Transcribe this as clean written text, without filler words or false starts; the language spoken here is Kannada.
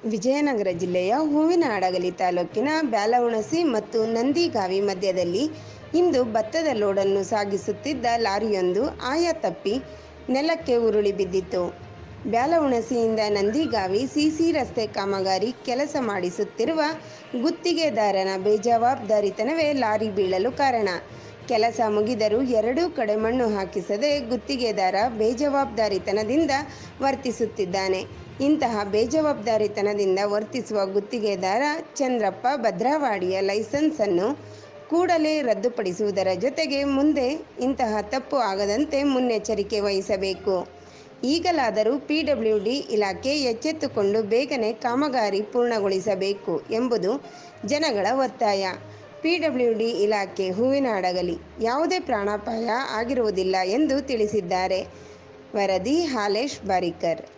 ವಿಜಯನಗರ ಜಿಲ್ಲೆಯ ಹೂವಿನಹಡಗಲಿ ತಾಲೂಕಿನ ಬ್ಯಾಲಹುಣಸಿ ಮತ್ತು ನಂದಿಗಾವಿ ಮಧ್ಯದಲ್ಲಿ ಇಂದು ಭತ್ತದ ಲೋಡನ್ನು ಸಾಗಿಸುತ್ತಿದ್ದ ಲಾರಿಯೊಂದು ಆಯ ತಪ್ಪಿ ನೆಲಕ್ಕೆ ಉರುಳಿ ಬಿದ್ದಿತು. ಬ್ಯಾಲಹುಣಸಿಯಿಂದ ನಂದಿಗಾವಿ ಸಿಸಿ ರಸ್ತೆ ಕಾಮಗಾರಿ ಕೆಲಸ ಮಾಡಿಸುತ್ತಿರುವ ಗುತ್ತಿಗೆದಾರನ ಬೇಜವಾಬ್ದಾರಿತನವೇ ಲಾರಿ ಬೀಳಲು ಕಾರಣ. ಕೆಲಸ ಮುಗಿದರೂ ಎರಡೂ ಕಡೆ ಮಣ್ಣು ಹಾಕಿಸದೆ ಗುತ್ತಿಗೆದಾರ ಬೇಜವಾಬ್ದಾರಿತನದಿಂದ ವರ್ತಿಸುತ್ತಿದ್ದಾನೆ. ಇಂತಹ ಬೇಜವಾಬ್ದಾರಿತನದಿಂದ ವರ್ತಿಸುವ ಗುತ್ತಿಗೆದಾರ ಚಂದ್ರಪ್ಪ ಭದ್ರವಾಡಿಯ ಲೈಸೆನ್ಸನ್ನು ಕೂಡಲೇ ರದ್ದುಪಡಿಸುವುದರ ಜೊತೆಗೆ ಮುಂದೆ ಇಂತಹ ತಪ್ಪು ಆಗದಂತೆ ಮುನ್ನೆಚ್ಚರಿಕೆ ವಹಿಸಬೇಕು. ಈಗಲಾದರೂ PWD ಇಲಾಖೆ ಎಚ್ಚೆತ್ತುಕೊಂಡು ಬೇಗನೆ ಕಾಮಗಾರಿ ಪೂರ್ಣಗೊಳಿಸಬೇಕು ಎಂಬುದು ಜನಗಳ ಒತ್ತಾಯ. PWD ಇಲಾಖೆ ಹೂವಿನಹಡಗಲಿ ಯಾವುದೇ ಪ್ರಾಣಾಪಾಯ ಆಗಿರುವುದಿಲ್ಲ ಎಂದು ತಿಳಿಸಿದ್ದಾರೆ. ವರದಿ ಹಾಲೇಶ್ ಬಾರಿಕರ್.